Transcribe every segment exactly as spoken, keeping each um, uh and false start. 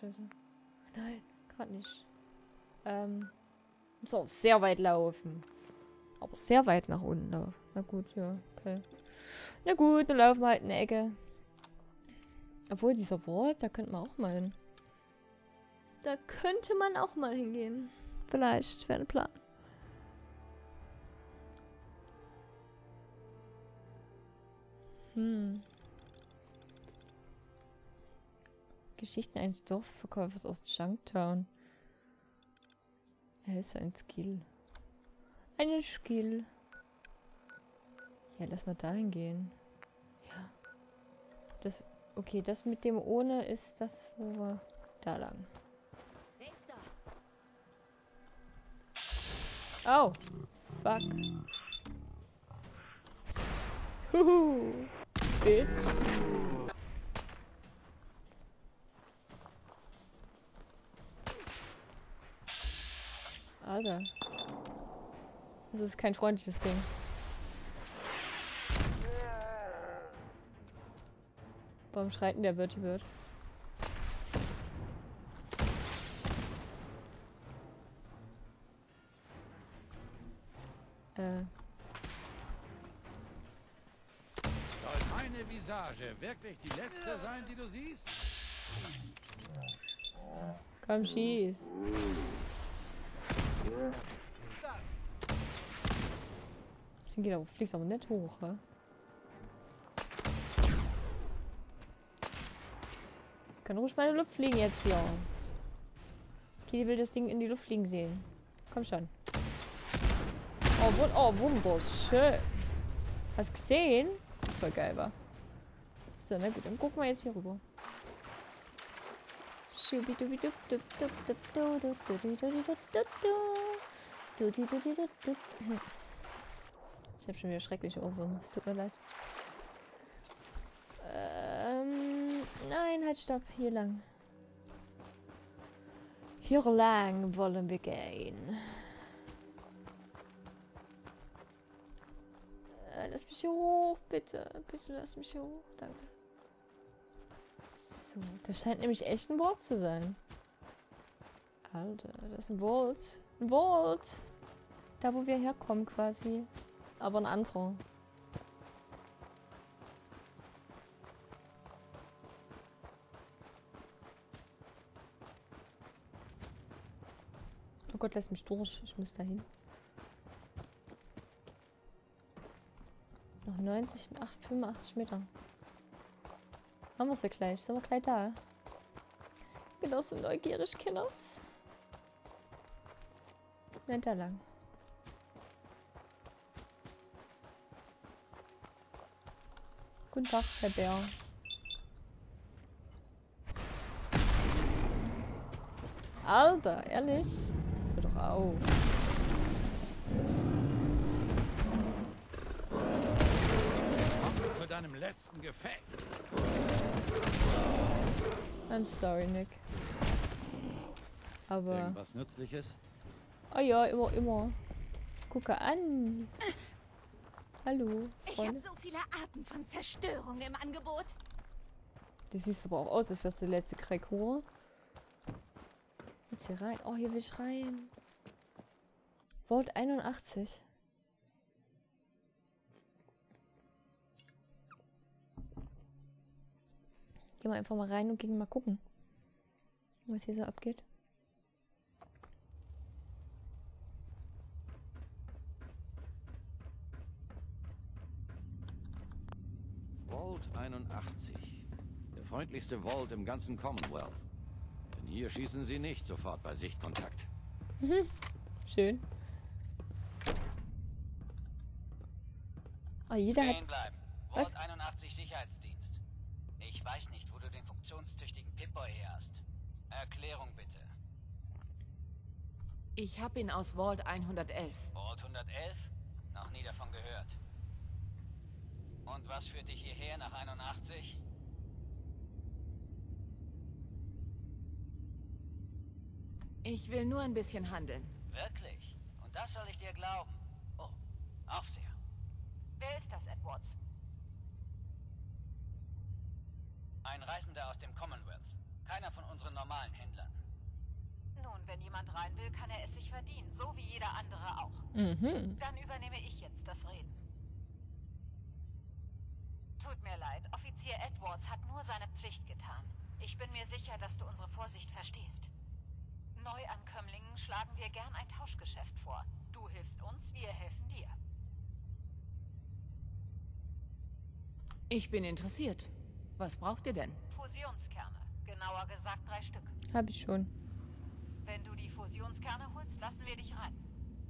scheiße. Nein, gerade nicht. Ähm. So, sehr weit laufen. Aber sehr weit nach unten laufen. Na gut, ja, okay. Na gut, dann laufen wir halt in eine Ecke. Obwohl, dieser Wald, da könnte man auch mal hin. Da könnte man auch mal hingehen. Vielleicht wäre ein Plan. Hm. Geschichten eines Dorfverkäufers aus Junktown. Er ist so ein Skill. Eine Skill. Ja, lass mal dahin gehen. Ja. Das. Okay, das mit dem ohne ist das, wo wir da lang. Oh. Fuck. Huhu. Bitch. Alter. Das ist kein freundliches Ding. Warum schreit denn der Bertie Bird? Äh. Soll meine Visage wirklich die letzte sein, die du siehst? Komm, schieß. Das Ding geht aber, fliegt aber nicht hoch, hä? Ich kann ruhig mal in die Luft fliegen jetzt hier. Kitty will das Ding in die Luft fliegen sehen. Komm schon. Oh, wun oh wunderschön. Hast du gesehen? Voll geil war. So, na gut, dann gucken wir jetzt hier rüber. Ich habe schon wieder schreckliche Ohrwürmer. Es tut mir leid. Ähm, nein, halt, stopp. Hier lang. Hier lang wollen wir gehen. Äh, lass mich hier hoch, bitte. Bitte lass mich hier hoch. Danke. So, das scheint nämlich echt ein Vault zu sein. Alter, das ist ein Vault. Ein Vault. Da, wo wir herkommen quasi. Aber ein anderer. Oh Gott, lass mich durch. Ich muss dahin. Noch neunzig, fünfundachtzig Meter. Haben wir es ja gleich. Sind wir gleich da? Ich bin auch so neugierig, Kinders. Nicht da lang. Guten Tag, Herr Bär. Alter, ehrlich? Hör doch auf. Komm zu deinem letzten Gefecht. I'm sorry, Nick. Aber... Irgendwas Nützliches? Oh ja, immer, immer. Gucke an. Hallo, Ich habe so viele Arten von Zerstörung im Angebot. Du siehst aber auch aus, als wärst du die letzte Kreatur. Jetzt hier rein. Oh, hier will ich rein. Vault einundachtzig. Gehen wir einfach mal rein und gehen mal gucken, was hier so abgeht. Vault einundachtzig. Der freundlichste Vault im ganzen Commonwealth. Denn hier schießen sie nicht sofort bei Sichtkontakt. Mhm. Schön. Oh, jeder Stehen hat... bleiben. Was? Vault einundachtzig Sicherheitsdienst. Ich weiß nicht, wo du den funktionstüchtigen Pip-Boy her hast. Erklärung bitte. Ich habe ihn aus Vault hundertelf. Vault hundertelf? Noch nie davon gehört. Und was führt dich hierher nach einundachtzig? Ich will nur ein bisschen handeln. Wirklich? Und das soll ich dir glauben? Oh, Aufseher. Wer ist das, Edwards? Ein Reisender aus dem Commonwealth. Keiner von unseren normalen Mhm. Dann übernehme ich jetzt das Reden. Tut mir leid, Offizier Edwards hat nur seine Pflicht getan. Ich bin mir sicher, dass du unsere Vorsicht verstehst. Neuankömmlingen schlagen wir gern ein Tauschgeschäft vor. Du hilfst uns, wir helfen dir. Ich bin interessiert. Was braucht ihr denn? Fusionskerne. Genauer gesagt drei Stück. Hab ich schon. Wenn du die Fusionskerne holst, lassen wir dich rein.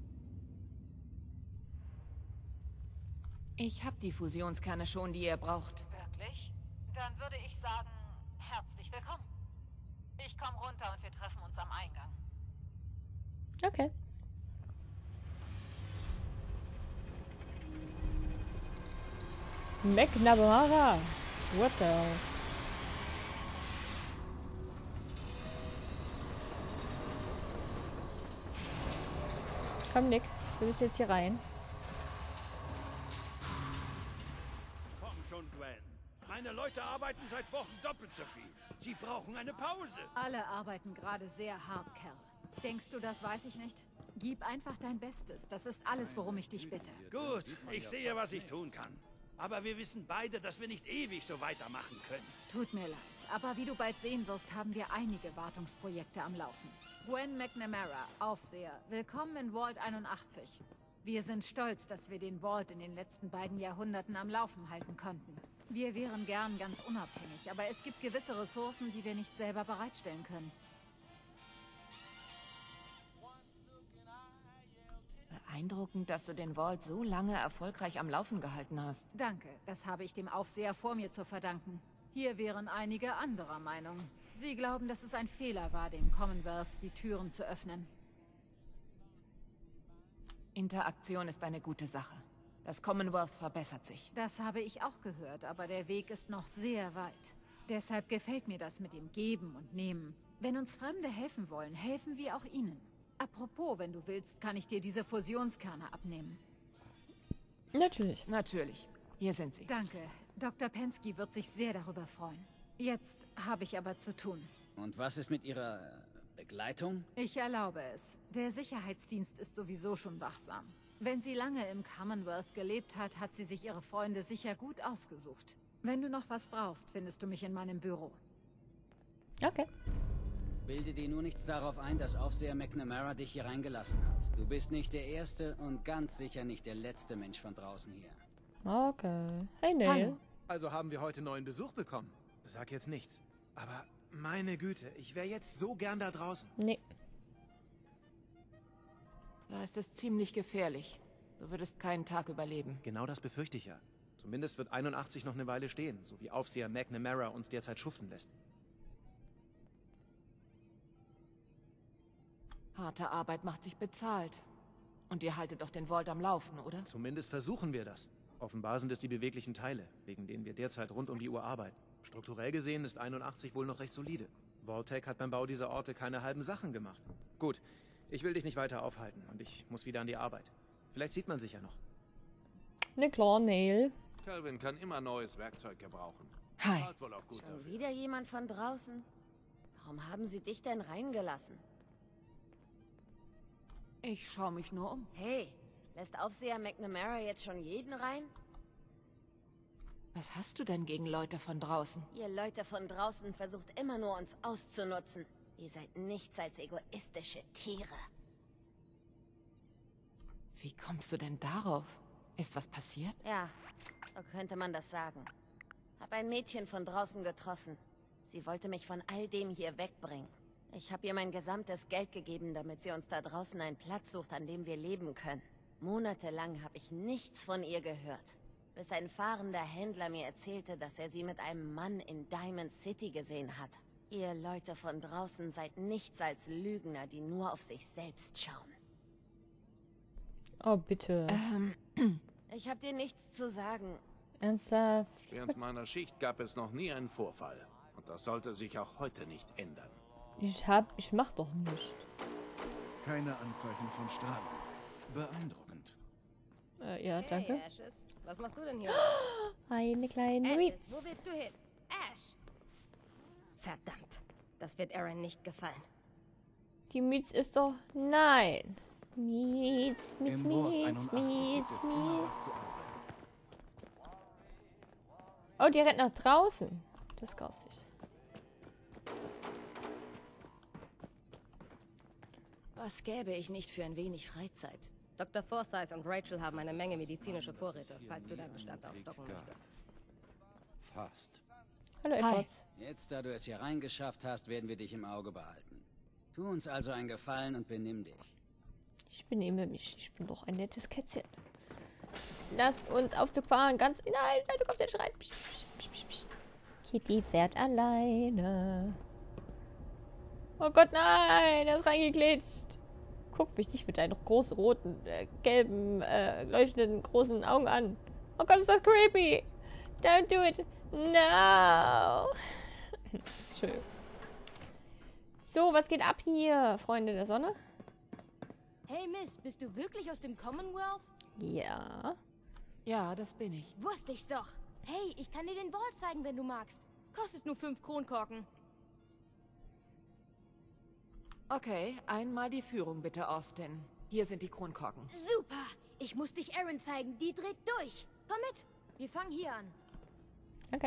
Ich habe die Fusionskerne schon, die ihr braucht. Wirklich? Dann würde ich sagen, herzlich willkommen. Ich komme runter und wir treffen uns am Eingang. Okay. McNamara. What the hell? Komm, Nick. Du bist jetzt hier rein. Komm schon, Gwen. Meine Leute arbeiten seit Wochen doppelt so viel. Sie brauchen eine Pause. Alle arbeiten gerade sehr hart, Kerl. Denkst du, das weiß ich nicht? Gib einfach dein Bestes. Das ist alles, worum ich dich bitte. Gut, ich sehe, was ich tun kann. Aber wir wissen beide, dass wir nicht ewig so weitermachen können. Tut mir leid, aber wie du bald sehen wirst, haben wir einige Wartungsprojekte am Laufen. Gwen McNamara, Aufseher, willkommen in Vault einundachtzig. Wir sind stolz, dass wir den Vault in den letzten beiden Jahrhunderten am Laufen halten konnten. Wir wären gern ganz unabhängig, aber es gibt gewisse Ressourcen, die wir nicht selber bereitstellen können. Beeindruckend, dass du den Vault so lange erfolgreich am Laufen gehalten hast. Danke, das habe ich dem Aufseher vor mir zu verdanken. Hier wären einige anderer Meinung. Sie glauben, dass es ein Fehler war, dem Commonwealth die Türen zu öffnen. Interaktion ist eine gute Sache. Das Commonwealth verbessert sich. Das habe ich auch gehört, aber der Weg ist noch sehr weit. Deshalb gefällt mir das mit dem Geben und Nehmen. Wenn uns Fremde helfen wollen, helfen wir auch ihnen. Apropos, wenn du willst, kann ich dir diese Fusionskerne abnehmen. Natürlich. Natürlich. Hier sind sie. Danke. Doktor Pensky wird sich sehr darüber freuen. Jetzt habe ich aber zu tun. Und was ist mit Ihrer Begleitung? Ich erlaube es. Der Sicherheitsdienst ist sowieso schon wachsam. Wenn sie lange im Commonwealth gelebt hat, hat sie sich ihre Freunde sicher gut ausgesucht. Wenn du noch was brauchst, findest du mich in meinem Büro. Okay. Bilde dir nur nichts darauf ein, dass Aufseher McNamara dich hier reingelassen hat. Du bist nicht der erste und ganz sicher nicht der letzte Mensch von draußen hier. Okay. Hey, Neil. Hallo. Also haben wir heute neuen Besuch bekommen. Sag jetzt nichts. Aber meine Güte, ich wäre jetzt so gern da draußen. Nee. Da ist es ziemlich gefährlich. Du würdest keinen Tag überleben. Genau das befürchte ich ja. Zumindest wird einundachtzig noch eine Weile stehen, so wie Aufseher McNamara uns derzeit schuften lässt. Harte Arbeit macht sich bezahlt. Und ihr haltet doch den Vault am Laufen, oder? Zumindest versuchen wir das. Offenbar sind es die beweglichen Teile, wegen denen wir derzeit rund um die Uhr arbeiten. Strukturell gesehen ist einundachtzig wohl noch recht solide. Vault-Tec hat beim Bau dieser Orte keine halben Sachen gemacht. Gut, ich will dich nicht weiter aufhalten und ich muss wieder an die Arbeit. Vielleicht sieht man sich ja noch. Ne, klar, Neil. Calvin kann immer neues Werkzeug gebrauchen. Hi. Zahlt wohl auch gut Schon dafür. wieder jemand von draußen? Warum haben sie dich denn reingelassen? Ich schaue mich nur um. Hey, lässt Aufseher McNamara jetzt schon jeden rein? Was hast du denn gegen Leute von draußen? Ihr Leute von draußen versucht immer nur uns auszunutzen. Ihr seid nichts als egoistische Tiere. Wie kommst du denn darauf? Ist was passiert? Ja, so könnte man das sagen. Hab ein Mädchen von draußen getroffen. Sie wollte mich von all dem hier wegbringen. Ich habe ihr mein gesamtes Geld gegeben, damit sie uns da draußen einen Platz sucht, an dem wir leben können. Monatelang habe ich nichts von ihr gehört. Bis ein fahrender Händler mir erzählte, dass er sie mit einem Mann in Diamond City gesehen hat. Ihr Leute von draußen seid nichts als Lügner, die nur auf sich selbst schauen. Oh, bitte. Ähm, Ich habe dir nichts zu sagen. Ernsthaft? Während meiner Schicht gab es noch nie einen Vorfall. Und das sollte sich auch heute nicht ändern. Ich hab... Ich mach doch nicht. Keine Anzeichen von Strahlung. Beeindruckend. Äh, ja, danke. Hey, Ashes. Was machst du denn hier? Eine kleine Ashes, Witz. wo willst du hin? Ash! Verdammt. Das wird Aaron nicht gefallen. Die Mietz ist doch... Nein. Mietz, Mietz, Im Ward Mietz, einundachtzig Mietz, gibt es immer Mietz. was zu arbeiten. Oh, die rennt nach draußen. Das ist garstig. Was gäbe ich nicht für ein wenig Freizeit? Doktor Forsyth und Rachel haben eine Menge medizinische Vorräte, falls du deinen Bestand aufstocken möchtest. Fast. Hallo, Hi. Edwards. Jetzt, da du es hier reingeschafft hast, werden wir dich im Auge behalten. Tu uns also einen Gefallen und benimm dich. Ich benehme mich. Ich bin doch ein nettes Kätzchen. Lass uns Aufzug fahren. Ganz... Nein, nein, du kommst nicht rein. Psch, psch, psch, psch, psch. Kitty fährt alleine. Oh Gott, nein. Er ist reingeglitscht. Guck mich nicht mit deinen großen, roten, äh, gelben, äh, leuchtenden, großen Augen an. Oh Gott, ist das creepy. Don't do it. No. Schön. So, was geht ab hier, Freunde der Sonne? Hey Miss, bist du wirklich aus dem Commonwealth? Ja. Ja, das bin ich. Wusste ich's doch. Hey, ich kann dir den Vault zeigen, wenn du magst. Kostet nur fünf Kronkorken. Okay, einmal die Führung bitte, Austin. Hier sind die Kronkorken. Super! Ich muss dich Erin zeigen, die dreht durch. Komm mit, wir fangen hier an. Okay.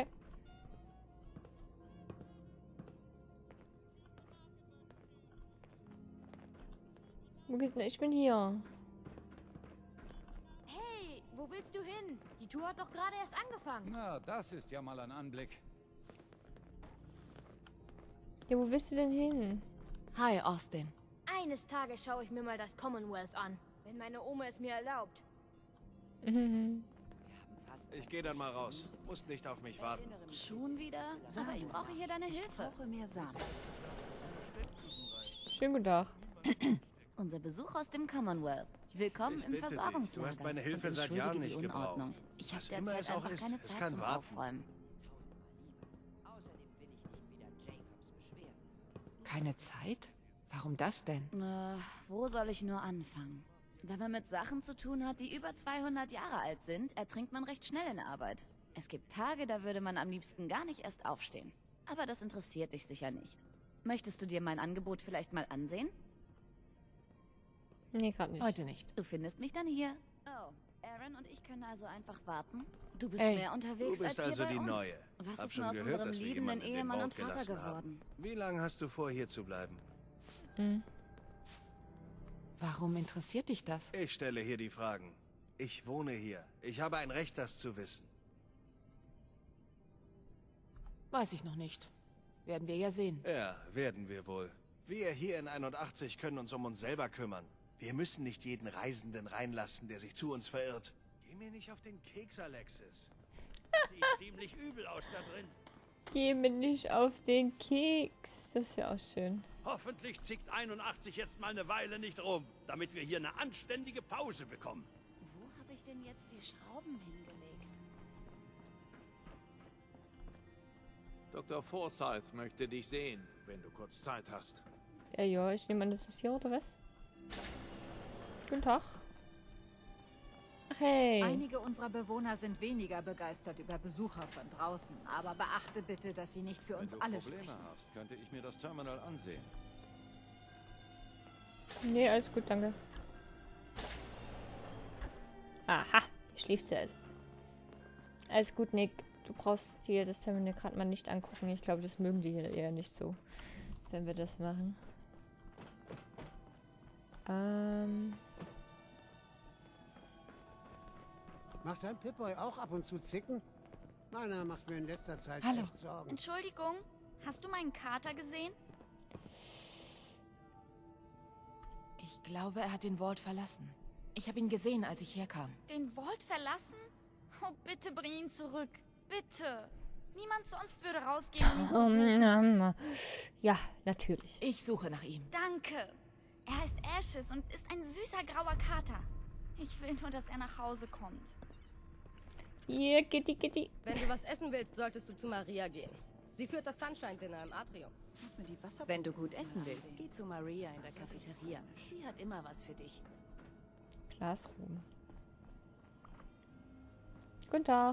Wo geht's denn? Ich bin hier. Hey, wo willst du hin? Die Tour hat doch gerade erst angefangen. Na, das ist ja mal ein Anblick. Ja, wo willst du denn hin? Hi, Austin. Eines Tages schaue ich mir mal das Commonwealth an, wenn meine Oma es mir erlaubt. Mhm. Ich gehe dann mal raus. Muss nicht auf mich warten. Schon wieder? Aber ich brauche hier deine Hilfe. Ich brauche mehr Samen. Schönen guten Tag. Unser Besuch aus dem Commonwealth. Willkommen Ich im bitte dich, Versorgungslager. du hast meine Hilfe Und seit entschuldige Jahren die nicht gebraucht. Unordnung. Ich habe Was immer derzeit es auch einfach ist, keine es Zeit kann zum warten. Aufräumen. Keine Zeit? Warum das denn? Na, wo soll ich nur anfangen? Wenn man mit Sachen zu tun hat, die über zweihundert Jahre alt sind, ertrinkt man recht schnell in Arbeit. Es gibt Tage, da würde man am liebsten gar nicht erst aufstehen. Aber das interessiert dich sicher nicht. Möchtest du dir mein Angebot vielleicht mal ansehen? Nee, gerade nicht. Heute nicht. Du findest mich dann hier. Oh, Aaron und ich können also einfach warten? Du bist Ey, mehr unterwegs Du bist als also hier bei die uns. Neue. Was Hab ist schon nur aus gehört, unserem dass wir liebenden jemanden in den Ehemann und Vault Vater gelassen haben. geworden? Wie lange hast du vor, hier zu bleiben? Mhm. Warum interessiert dich das? Ich stelle hier die Fragen. Ich wohne hier. Ich habe ein Recht, das zu wissen. Weiß ich noch nicht. Werden wir ja sehen. Ja, werden wir wohl. Wir hier in einundachtzig können uns um uns selber kümmern. Wir müssen nicht jeden Reisenden reinlassen, der sich zu uns verirrt. Geh mir nicht auf den Keks, Alexis. Sieht ziemlich übel aus da drin. Geh mir nicht auf den Keks. Das ist ja auch schön. Hoffentlich zickt einundachtzig jetzt mal eine Weile nicht rum, damit wir hier eine anständige Pause bekommen. Wo habe ich denn jetzt die Schrauben hingelegt? Doktor Forsyth möchte dich sehen, wenn du kurz Zeit hast. Ja, ja, ich nehme an, das ist hier, oder was? Guten Tag. Ach, hey. Einige unserer Bewohner sind weniger begeistert über Besucher von draußen. Aber beachte bitte, dass sie nicht für Wenn uns du alle Probleme sprechen. hast, könnte ich mir das Terminal ansehen. Nee, alles gut, danke. Aha, hier schläft sie also. Alles gut, Nick. Du brauchst dir das Terminal gerade mal nicht angucken. Ich glaube, das mögen die hier eher nicht so, wenn wir das machen. Ähm... Macht dein Pip-Boy auch ab und zu zicken? Meiner macht mir in letzter Zeit Hallo. echt Sorgen. Entschuldigung, hast du meinen Kater gesehen? Ich glaube, er hat den Vault verlassen. Ich habe ihn gesehen, als ich herkam. Den Vault verlassen? Oh, bitte bring ihn zurück. Bitte. Niemand sonst würde rausgehen und ihn suchen. Ja, natürlich. Ich suche nach ihm. Danke. Er heißt Ashes und ist ein süßer grauer Kater. Ich will nur, dass er nach Hause kommt. Hier, Kitty, Kitty. Wenn du was essen willst, solltest du zu Maria gehen. Sie führt das Sunshine-Dinner im Atrium. Wenn du gut essen willst, geh zu Maria in der Cafeteria. Die hat immer was für dich. Classroom. Guten Tag.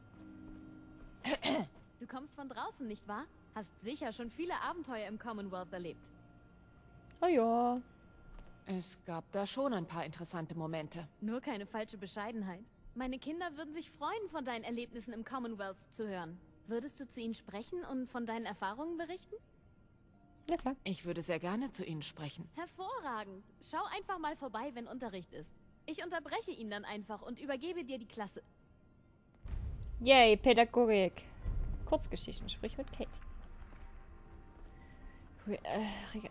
Du kommst von draußen, nicht wahr? Hast sicher schon viele Abenteuer im Commonwealth erlebt. Oh ja. Es gab da schon ein paar interessante Momente. Nur keine falsche Bescheidenheit. Meine Kinder würden sich freuen, von deinen Erlebnissen im Commonwealth zu hören. Würdest du zu ihnen sprechen und von deinen Erfahrungen berichten? Ja, klar. Ich würde sehr gerne zu ihnen sprechen. Hervorragend. Schau einfach mal vorbei, wenn Unterricht ist. Ich unterbreche ihn dann einfach und übergebe dir die Klasse. Yay, Pädagogik. Kurzgeschichten, sprich mit Kate. Re äh, Re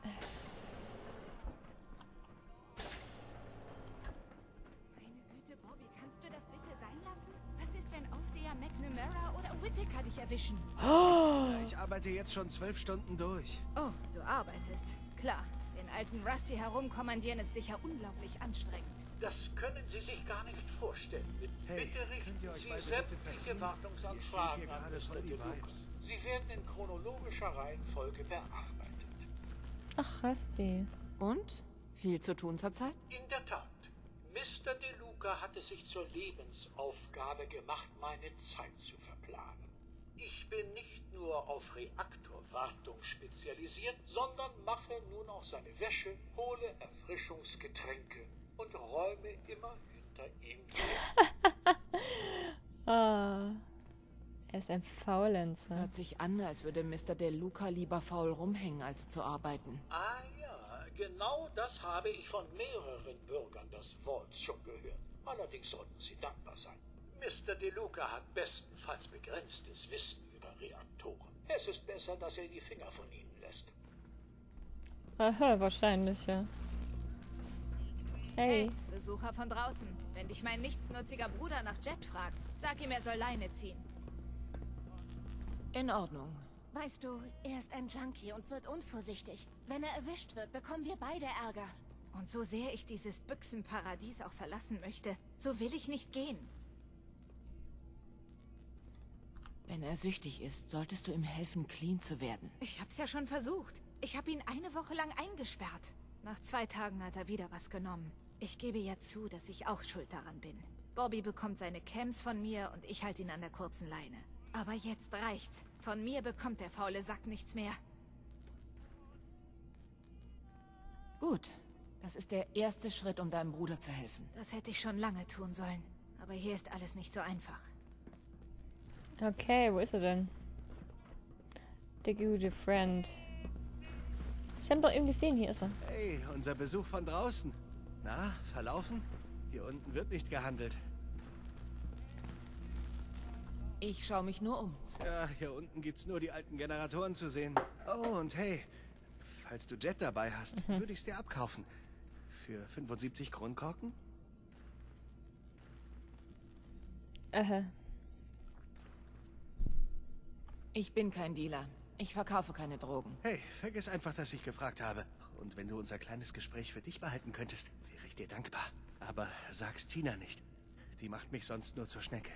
McNamara oder Whittaker dich erwischen. Oh. Ich arbeite jetzt schon zwölf Stunden durch. Oh, du arbeitest. Klar, den alten Rusty herumkommandieren ist sicher unglaublich anstrengend. Das können Sie sich gar nicht vorstellen. Hey, bitte richten Sie sämtliche Wartungsanfragen an Mister DeLuca. Sie werden in chronologischer Reihenfolge bearbeitet. Ach, Rusty. Und? Viel zu tun zurzeit? In der Tat. Mister DeLuca hat es sich zur Lebensaufgabe gemacht, meine Zeit zu verplanen. Ich bin nicht nur auf Reaktorwartung spezialisiert, sondern mache nun auch seine Wäsche, hole Erfrischungsgetränke und räume immer hinter ihm her. Ah, er ist ein Faulenzer. Hört sich an, als würde Mister DeLuca lieber faul rumhängen, als zu arbeiten. Ah ja, genau das habe ich von mehreren Bürgern des Vaults schon gehört. Allerdings sollten sie dankbar sein. Mister DeLuca hat bestenfalls begrenztes Wissen über Reaktoren. Es ist besser, dass er die Finger von ihnen lässt. Aha, wahrscheinlich, ja. Hey. Hey, Besucher von draußen. Wenn dich mein nichtsnutziger Bruder nach Jet fragt, sag ihm, er soll Leine ziehen. In Ordnung. Weißt du, er ist ein Junkie und wird unvorsichtig. Wenn er erwischt wird, bekommen wir beide Ärger. Und so sehr ich dieses Büchsenparadies auch verlassen möchte, so will ich nicht gehen. Wenn er süchtig ist, solltest du ihm helfen, clean zu werden. Ich hab's ja schon versucht. Ich habe ihn eine Woche lang eingesperrt. Nach zwei Tagen hat er wieder was genommen. Ich gebe ja zu, dass ich auch schuld daran bin. Bobby bekommt seine Cams von mir und ich halte ihn an der kurzen Leine. Aber jetzt reicht's. Von mir bekommt der faule Sack nichts mehr. Gut. Das ist der erste Schritt, um deinem Bruder zu helfen. Das hätte ich schon lange tun sollen. Aber hier ist alles nicht so einfach. Okay, wo ist er denn? Der gute Friend. Ich habe doch eben gesehen, hier ist er. Hey, unser Besuch von draußen. Na, verlaufen? Hier unten wird nicht gehandelt. Ich schaue mich nur um. Tja, hier unten gibt's nur die alten Generatoren zu sehen. Oh, und hey, falls du Jet dabei hast, mhm. würde ich's dir abkaufen. Für fünfundsiebzig Kronkorken? Aha. Ich bin kein Dealer. Ich verkaufe keine Drogen. Hey, vergiss einfach, dass ich gefragt habe. Und wenn du unser kleines Gespräch für dich behalten könntest, wäre ich dir dankbar. Aber sag's Tina nicht. Die macht mich sonst nur zur Schnecke.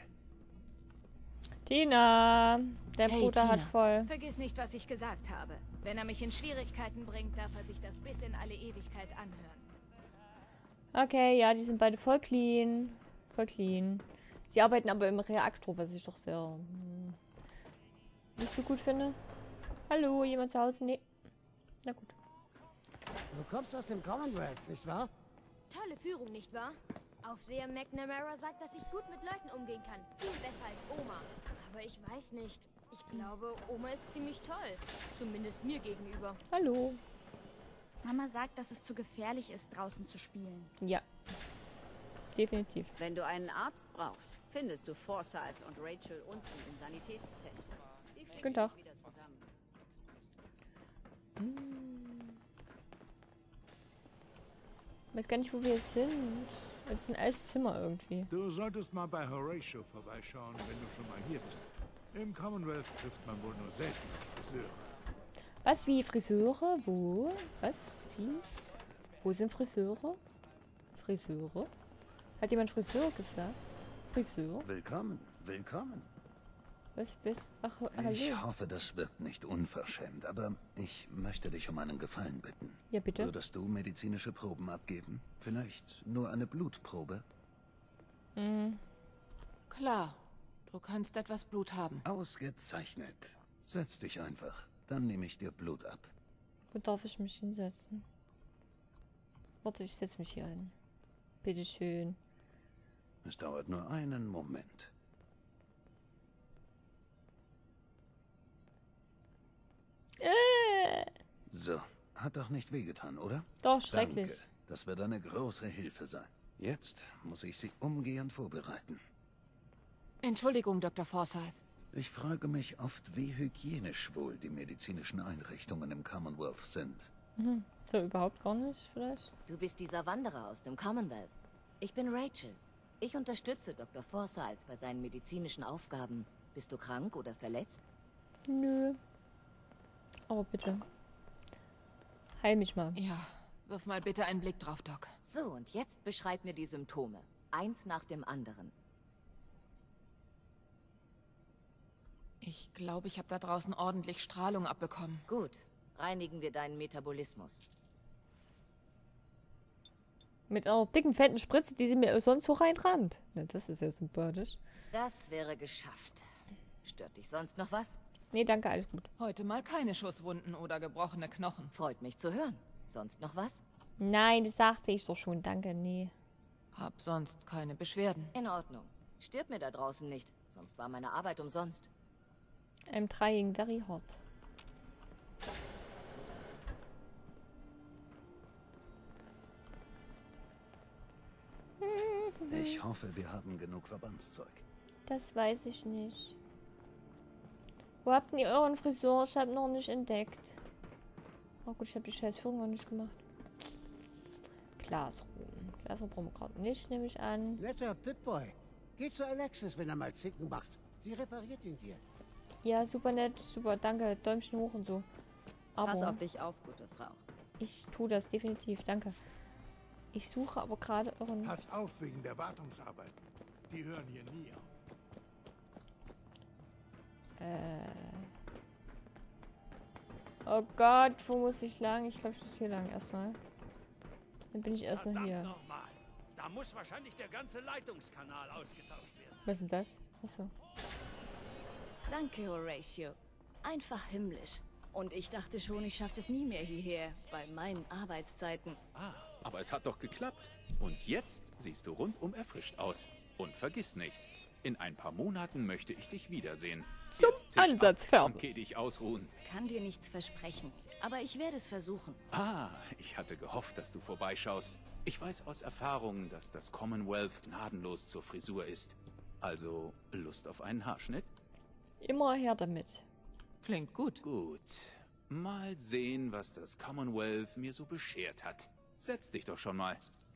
Tina, der hey, Bruder Tina. hat voll. Vergiss nicht, was ich gesagt habe. Wenn er mich in Schwierigkeiten bringt, darf er sich das bis in alle Ewigkeit anhören. Okay, ja, die sind beide voll clean. Voll clean. Sie arbeiten aber im Reaktor, was ich doch sehr hm, nicht so gut finde. Hallo, jemand zu Hause? Nee. Na gut. Du kommst aus dem Commonwealth, nicht wahr? Tolle Führung, nicht wahr? Aufseher McNamara sagt, dass ich gut mit Leuten umgehen kann. Viel besser als Oma. Aber ich weiß nicht. Ich glaube, Oma ist ziemlich toll. Zumindest mir gegenüber. Hallo. Mama sagt, dass es zu gefährlich ist, draußen zu spielen. Ja. Definitiv. Wenn du einen Arzt brauchst, findest du Forsyth und Rachel unten im Sanitätszentrum. Die fliegen Guten Tag. wieder zusammen. Hm. Ich weiß gar nicht, wo wir jetzt sind. Das ist ein altes Zimmer irgendwie. Du solltest mal bei Horatio vorbeischauen, wenn du schon mal hier bist. Im Commonwealth trifft man wohl nur selten auf Friseure. Was, wie Friseure? Wo? Was? Wie? Wo sind Friseure? Friseure? Hat jemand Friseur gesagt? Friseur? Willkommen, willkommen. Was bist? Ach, hallo. Ich hoffe, das wirkt nicht unverschämt, aber ich möchte dich um einen Gefallen bitten. Ja, bitte. Würdest du medizinische Proben abgeben? Vielleicht nur eine Blutprobe? Mhm. Klar. Du kannst etwas Blut haben. Ausgezeichnet. Setz dich einfach. Dann nehme ich dir Blut ab. Wo darf ich mich hinsetzen? Warte, ich setze mich hier hin. Bitteschön. Es dauert nur einen Moment. Äh. So, hat doch nicht wehgetan, oder? Doch, schrecklich. Danke. Das wird eine große Hilfe sein. Jetzt muss ich Sie umgehend vorbereiten. Entschuldigung, Doktor Forsyth. Ich frage mich oft, wie hygienisch wohl die medizinischen Einrichtungen im Commonwealth sind. Mhm. So überhaupt gar nicht, vielleicht? Du bist dieser Wanderer aus dem Commonwealth. Ich bin Rachel. Ich unterstütze Doktor Forsyth bei seinen medizinischen Aufgaben. Bist du krank oder verletzt? Nö. Aber bitte. Heil mich mal. Ja, wirf mal bitte einen Blick drauf, Doc. So, und jetzt beschreib mir die Symptome. Eins nach dem anderen. Ich glaube, ich habe da draußen ordentlich Strahlung abbekommen. Gut. Reinigen wir deinen Metabolismus. Mit einer dicken, fetten Spritze, die sie mir sonst so reinrammt. Na, das ist ja sympathisch. Das wäre geschafft. Stört dich sonst noch was? Nee, danke, alles gut. Heute mal keine Schusswunden oder gebrochene Knochen. Freut mich zu hören. Sonst noch was? Nein, das sagte ich doch schon. Danke, nee. Hab sonst keine Beschwerden. In Ordnung. Stirb mir da draußen nicht. Sonst war meine Arbeit umsonst. I'm trying very hard. Ich hoffe, wir haben genug Verbandszeug. Das weiß ich nicht. Wo habt ihr euren Friseur? Ich habe noch nicht entdeckt. Oh gut, ich habe die Scheißführung noch nicht gemacht. Glasruhen. Glasruhen brauchen wir gerade nicht, nehme ich an. Netter Pip-Boy. Geh zu Alexis, wenn er mal Zicken macht. Sie repariert ihn dir. Ja, super nett, super, danke. Däumchen hoch und so. Aber Pass auf dich auf, gute Frau. Ich tue das definitiv, danke. Ich suche aber gerade euren... Pass auf wegen der Wartungsarbeiten. Die hören hier nie auf. Äh... Oh Gott, wo muss ich lang? Ich glaube, ich muss hier lang erstmal. Dann bin ich erstmal hier. Nochmal. Da muss wahrscheinlich der ganze Leitungskanal ausgetauscht werden. Was ist denn das? Achso. Danke, Horatio. Einfach himmlisch. Und ich dachte schon, ich schaffe es nie mehr hierher, bei meinen Arbeitszeiten. Ah, aber es hat doch geklappt. Und jetzt siehst du rundum erfrischt aus. Und vergiss nicht, in ein paar Monaten möchte ich dich wiedersehen. Zum Ansatz fertig. Und geh dich ausruhen. Kann dir nichts versprechen, aber ich werde es versuchen. Ah, ich hatte gehofft, dass du vorbeischaust. Ich weiß aus Erfahrung, dass das Commonwealth gnadenlos zur Frisur ist. Also, Lust auf einen Haarschnitt? Immer her damit. Klingt gut. Gut. Mal sehen, was das Commonwealth mir so beschert hat. Setz dich doch schon mal.